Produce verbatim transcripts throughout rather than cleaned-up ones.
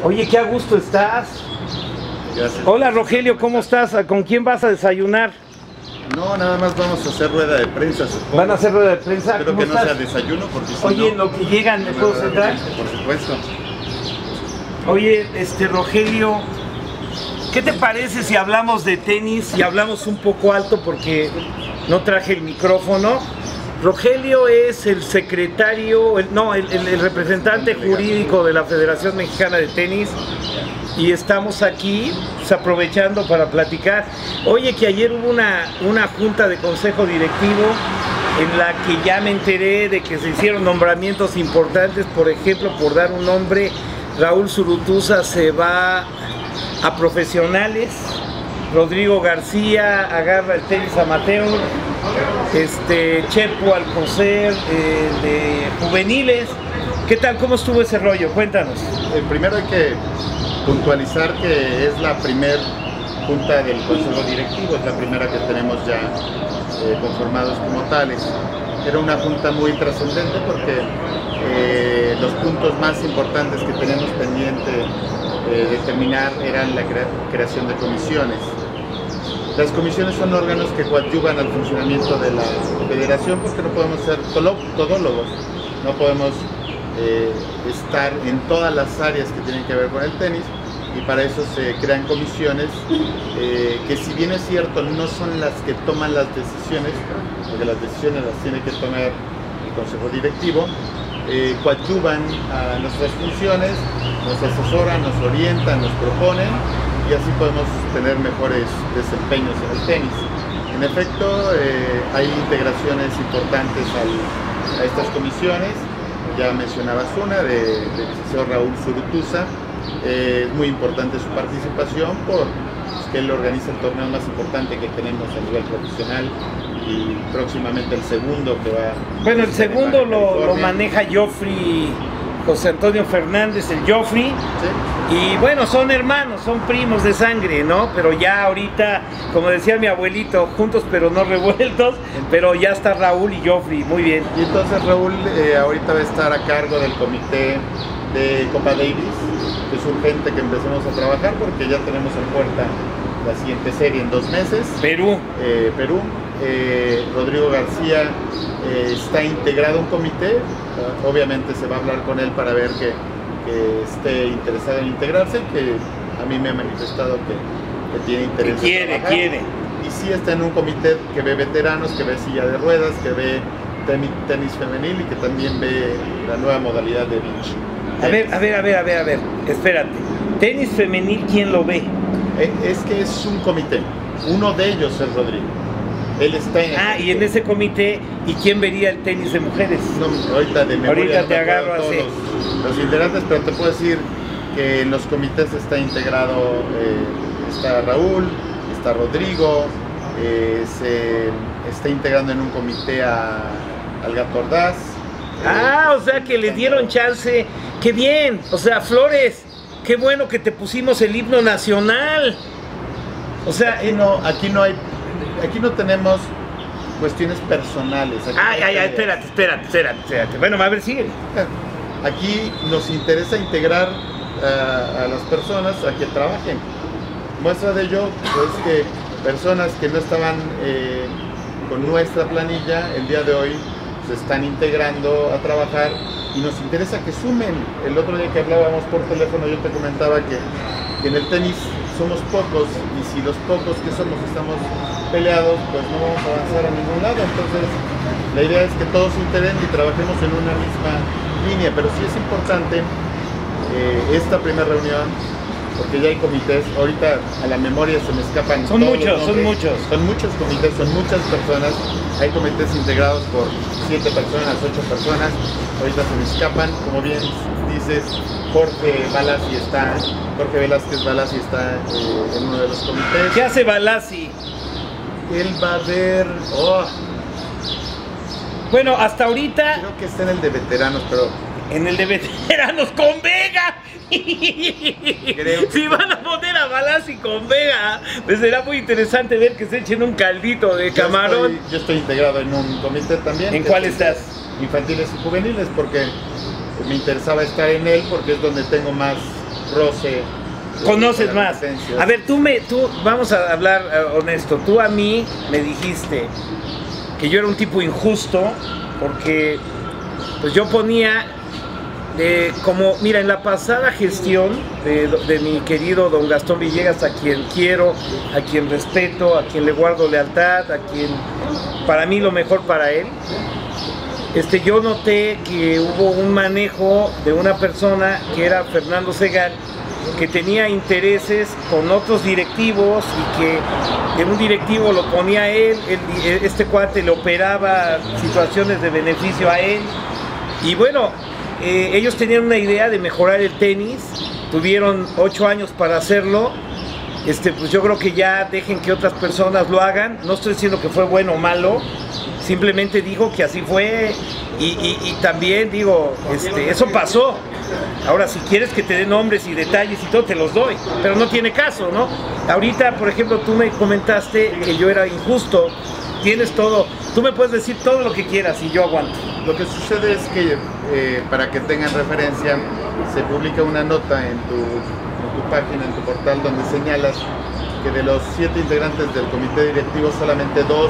Oye, qué a gusto estás. Gracias. Hola Rogelio, ¿cómo estás? ¿Con quién vas a desayunar? No, nada más vamos a hacer rueda de prensa, supongo. ¿Van a hacer rueda de prensa? Espero ¿Cómo que no estás? sea desayuno, porque si Oye, no, en lo que llegan, ¿me no puedo va a dar sentar? tiempo, por supuesto. Oye, este Rogelio, ¿qué te parece si hablamos de tenis y hablamos un poco alto porque no traje el micrófono? Rogelio es el secretario, el, no, el, el, el representante jurídico de la Federación Mexicana de Tenis y estamos aquí pues, aprovechando para platicar. Oye, que ayer hubo una, una junta de consejo directivo en la que ya me enteré de que se hicieron nombramientos importantes, por ejemplo, por dar un nombre, Raúl Zurutuza se va a profesionales, Rodrigo García agarra el tenis amateur, este Chepo Alcocer eh, de juveniles. ¿Qué tal? ¿Cómo estuvo ese rollo? Cuéntanos. Eh, primero hay que puntualizar que es la primera junta del consejo directivo, es la primera que tenemos ya eh, conformados como tales. Era una junta muy trascendente porque eh, los puntos más importantes que tenemos pendiente eh, de terminar eran la crea creación de comisiones. Las comisiones son órganos que coadyuvan al funcionamiento de la federación porque no podemos ser todólogos, no podemos eh, estar en todas las áreas que tienen que ver con el tenis y para eso se crean comisiones eh, que, si bien es cierto, no son las que toman las decisiones, porque las decisiones las tiene que tomar el consejo directivo, eh, coadyuvan a nuestras funciones, nos asesoran, nos orientan, nos proponen y así podemos tener mejores desempeños en el tenis. En efecto, eh, hay integraciones importantes al, a estas comisiones. Ya mencionabas una, de, del licenciado Raúl Zurutuza. Eh, es muy importante su participación porque pues, él organiza el torneo más importante que tenemos a nivel profesional y próximamente el segundo que va... Bueno, el segundo lo, lo maneja Joffrey, José Antonio Fernández, el Joffrey. ¿Sí? Y bueno, son hermanos, son primos de sangre, ¿no? Pero ya ahorita, como decía mi abuelito, juntos pero no revueltos, pero ya está Raúl y Joffrey, muy bien. Y entonces Raúl eh, ahorita va a estar a cargo del comité de Copa Davis. Es urgente que empecemos a trabajar porque ya tenemos en puerta la siguiente serie en dos meses. Perú. Eh, Perú. Eh, Rodrigo García eh, está integrado a un comité. Uh, obviamente se va a hablar con él para ver que que esté interesado en integrarse, que a mí me ha manifestado que, que tiene interés. Que quiere, quiere. Y sí está en un comité que ve veteranos, que ve silla de ruedas, que ve tenis femenil y que también ve la nueva modalidad de beach. A ver, a ver, a ver, a ver, a ver, espérate. Tenis femenil, ¿quién lo ve? Eh, es que es un comité. Uno de ellos es Rodrigo. Él está en Ah, y en ese comité, ¿y quién vería el tenis de mujeres? No, ahorita de memoria Ahorita no te agarro así. Los, los integrantes, pero te puedo decir que en los comités está integrado, eh, está Raúl, está Rodrigo, eh, se está integrando en un comité a, al Gato Ordaz. Ah, eh, o sea que le dieron chance. ¡Qué bien! O sea, Flores, qué bueno que te pusimos el himno nacional. O sea, aquí no, aquí no hay... Aquí no tenemos cuestiones personales. Aquí ay, no ay, ay, espérate, espérate, espérate, espérate. Bueno, a ver, sigue. Aquí nos interesa integrar a, a las personas a que trabajen. Muestra de ello es que personas que no estaban eh, con nuestra planilla, el día de hoy se están integrando a trabajar y nos interesa que sumen. El otro día que hablábamos por teléfono yo te comentaba que, que en el tenis somos pocos y si los pocos que somos estamos peleados, pues no vamos a avanzar a ningún lado. Entonces la idea es que todos se integren y trabajemos en una misma línea, pero sí es importante eh, esta primera reunión porque ya hay comités. Ahorita a la memoria se me escapan son todos muchos, los son muchos son muchos comités, son muchas personas. Hay comités integrados por siete personas, ocho personas, ahorita se me escapan, como bien dices. Jorge Balassi está, Jorge Velázquez Balassi está eh, en uno de los comités. ¿Qué hace Balassi? Él va a ver, oh, bueno, hasta ahorita creo que está en el de veteranos, pero en el de veteranos con Vega. Creo si van a poner a Balassi con Vega, pues será muy interesante ver que se echen un caldito de camarón. Yo estoy, yo estoy integrado en un comité también. ¿En cuál estás? Infantiles y juveniles, porque me interesaba estar en él porque es donde tengo más roce. Conoces más. A ver, tú me, tú, vamos a hablar uh, honesto, tú a mí me dijiste que yo era un tipo injusto porque pues yo ponía eh, como, mira, en la pasada gestión de, de mi querido don Gastón Villegas, a quien quiero, a quien respeto, a quien le guardo lealtad, a quien para mí lo mejor para él, este, yo noté que hubo un manejo de una persona que era Fernando Segal, que tenía intereses con otros directivos y que en un directivo lo ponía él, él, este cuate le operaba situaciones de beneficio a él y bueno, eh, ellos tenían una idea de mejorar el tenis, tuvieron ocho años para hacerlo, este, pues yo creo que ya dejen que otras personas lo hagan, no estoy diciendo que fue bueno o malo, simplemente dijo que así fue y, y, y también digo, este, eso pasó. Ahora, si quieres que te dé nombres y detalles y todo, te los doy, pero no tiene caso, ¿no? Ahorita, por ejemplo, tú me comentaste que yo era injusto, tienes todo, tú me puedes decir todo lo que quieras y yo aguanto. Lo que sucede es que, eh, para que tengan referencia, se publica una nota en tu, en tu página, en tu portal, donde señalas que de los siete integrantes del comité directivo, solamente dos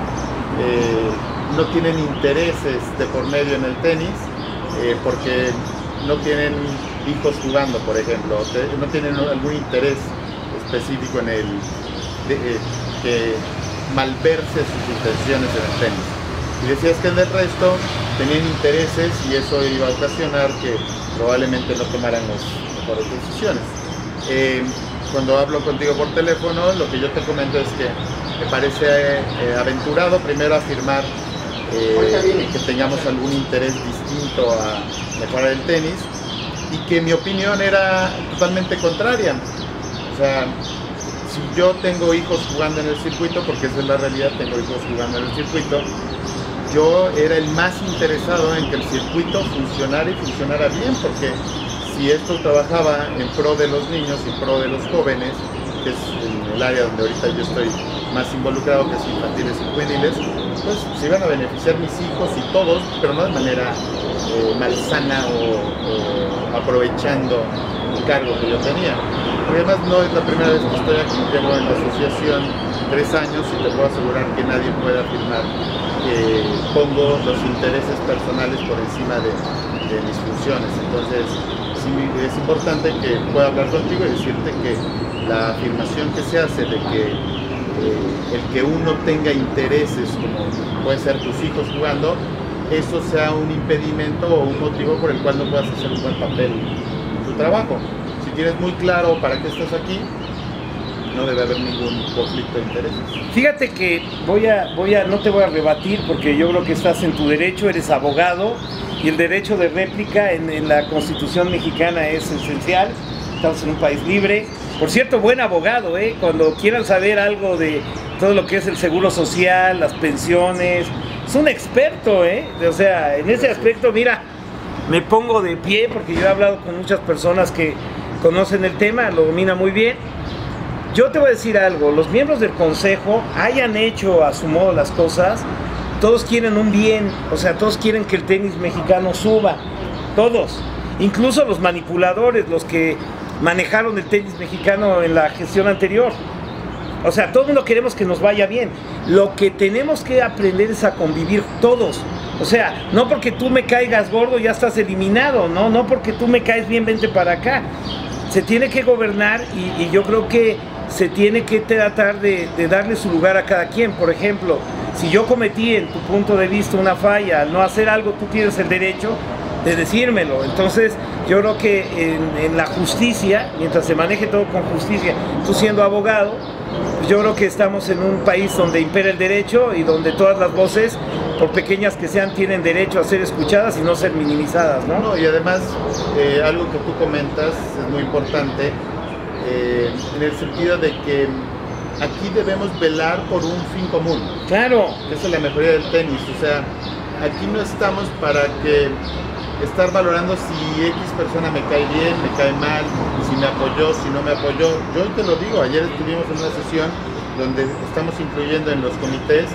eh, no tienen intereses de por medio en el tenis, eh, porque no tienen hijos jugando, por ejemplo, no tienen algún interés específico en el de, eh, que malverse sus intenciones en el tenis. Y decías que en el resto tenían intereses y eso iba a ocasionar que probablemente no tomaran las mejores decisiones. Eh, cuando hablo contigo por teléfono, lo que yo te comento es que me parece eh, aventurado primero afirmar Eh, que tengamos algún interés distinto a mejorar el tenis y que mi opinión era totalmente contraria. O sea, si yo tengo hijos jugando en el circuito, porque esa es la realidad, tengo hijos jugando en el circuito, yo era el más interesado en que el circuito funcionara y funcionara bien, porque si esto trabajaba en pro de los niños y en pro de los jóvenes, que es en el área donde ahorita yo estoy más involucrado, que es infantiles y juveniles, pues se iban a beneficiar mis hijos y todos, pero no de manera eh, malsana o, o aprovechando el cargo que yo tenía. Porque además no es la primera vez que estoy aquí, llevo en la asociación tres años y te puedo asegurar que nadie puede afirmar que pongo los intereses personales por encima de, de mis funciones. Entonces sí, es importante que pueda hablar contigo y decirte que la afirmación que se hace de que Eh, el que uno tenga intereses, como pueden ser tus hijos jugando, eso sea un impedimento o un motivo por el cual no puedas hacer un buen papel en tu trabajo. Si tienes muy claro para qué estás aquí, no debe haber ningún conflicto de intereses. Fíjate que voy a, voy a, no te voy a rebatir porque yo creo que estás en tu derecho, eres abogado y el derecho de réplica en, en la Constitución mexicana es esencial. Estamos en un país libre. Por cierto, buen abogado, ¿eh? Cuando quieran saber algo de todo lo que es el seguro social, las pensiones, es un experto, ¿eh? O sea, en ese aspecto, mira, me pongo de pie porque yo he hablado con muchas personas que conocen el tema, lo domina muy bien. Yo te voy a decir algo, los miembros del consejo hayan hecho a su modo las cosas, todos quieren un bien, o sea, todos quieren que el tenis mexicano suba, todos, incluso los manipuladores, los que manejaron el tenis mexicano en la gestión anterior. O sea, todo el mundo queremos que nos vaya bien. Lo que tenemos que aprender es a convivir todos. O sea, no porque tú me caigas gordo ya estás eliminado, no, no porque tú me caes bien, vente para acá. Se tiene que gobernar y, y yo creo que se tiene que tratar de, de darle su lugar a cada quien. Por ejemplo, si yo cometí en tu punto de vista una falla al no hacer algo, tú tienes el derecho de decírmelo. Entonces yo creo que en, en la justicia, mientras se maneje todo con justicia, tú siendo abogado, pues yo creo que estamos en un país donde impera el derecho y donde todas las voces, por pequeñas que sean, tienen derecho a ser escuchadas y no ser minimizadas, ¿no? No, y además eh, algo que tú comentas es muy importante, eh, en el sentido de que aquí debemos velar por un fin común. Claro. Que esa es la mejoría del tenis. O sea, aquí no estamos para que estar valorando si X persona me cae bien, me cae mal, si me apoyó, si no me apoyó. Yo te lo digo, ayer estuvimos en una sesión donde estamos incluyendo en los comités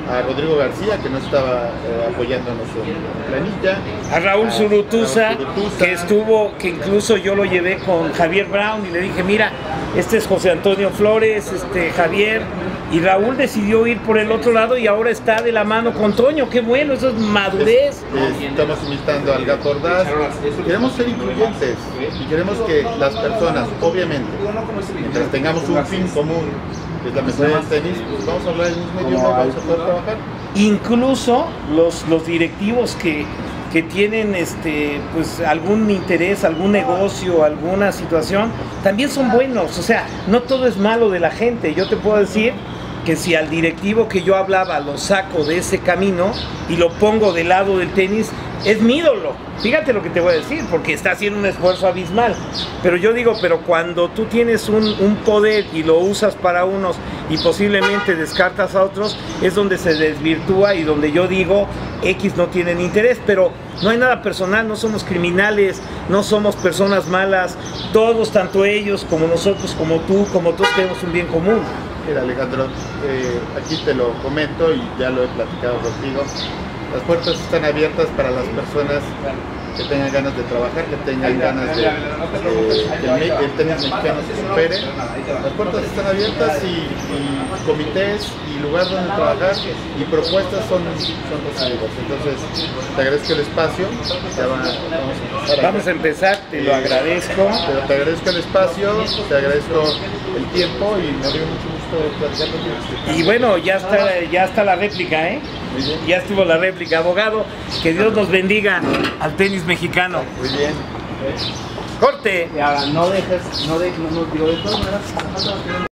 a Rodrigo García, que no estaba eh, apoyándonos en planilla, a Raúl Zurutuza, a Raúl Zurutuza, que estuvo, que incluso yo lo llevé con Javier Brown y le dije, mira, este es José Antonio Flores, este Javier, y Raúl decidió ir por el otro lado y ahora está de la mano con Toño. Qué bueno, eso es madurez. Es, es, estamos invitando al Gato Ordaz. Queremos ser incluyentes y queremos que las personas, obviamente, mientras tengamos un fin común, que es la mejora del tenis, pues vamos a hablar el mismo idioma, vamos a poder trabajar. Incluso los, los directivos que, que tienen este, pues, algún interés, algún negocio, alguna situación, también son buenos. O sea, no todo es malo de la gente. Yo te puedo decir que si al directivo que yo hablaba lo saco de ese camino y lo pongo del lado del tenis, es mi ídolo. Fíjate lo que te voy a decir, porque está haciendo un esfuerzo abismal. Pero yo digo, pero cuando tú tienes un, un poder y lo usas para unos y posiblemente descartas a otros, es donde se desvirtúa y donde yo digo, X no tienen interés. Pero no hay nada personal, no somos criminales, no somos personas malas. Todos, tanto ellos como nosotros, como tú, como todos, tenemos un bien común. Mira, Alejandro, eh, aquí te lo comento y ya lo he platicado contigo. Las puertas están abiertas para las personas que tengan ganas de trabajar, que tengan ganas de eh, que el, el tenis mexicano se supere. Las puertas están abiertas y, y comités y lugar donde trabajar y propuestas son, son recibidas. Entonces, te agradezco el espacio. Ya va, vamos a empezar. Vamos a empezar, te lo agradezco. Pero te agradezco el espacio, te agradezco el tiempo y me dio mucho gusto platicar contigo. Y bueno, ya está, ya está la réplica, ¿eh? Ya estuvo la réplica. Abogado, que Dios nos bendiga al tenis mexicano. Muy bien. Corte. Y ahora no dejes, no dejes, no, no digo de todas maneras.